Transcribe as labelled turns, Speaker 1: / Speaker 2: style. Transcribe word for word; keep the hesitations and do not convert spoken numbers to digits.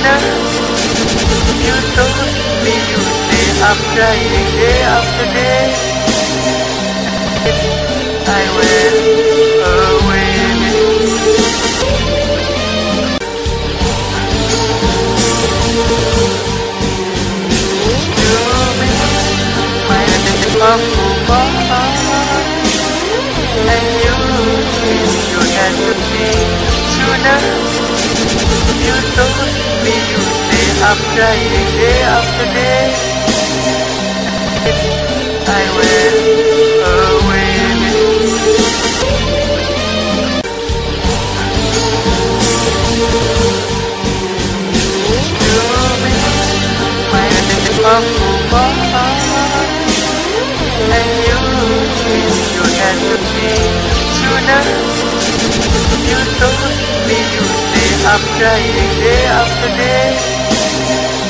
Speaker 1: sooner you told me you stay up crying day after day. I went away. You miss my of heart, and you wish you had to be sooner. You told me you stay up crying day after day. I went away. You miss my of heart, and you wish you had to be sooner. You told me you stay up crying day after day.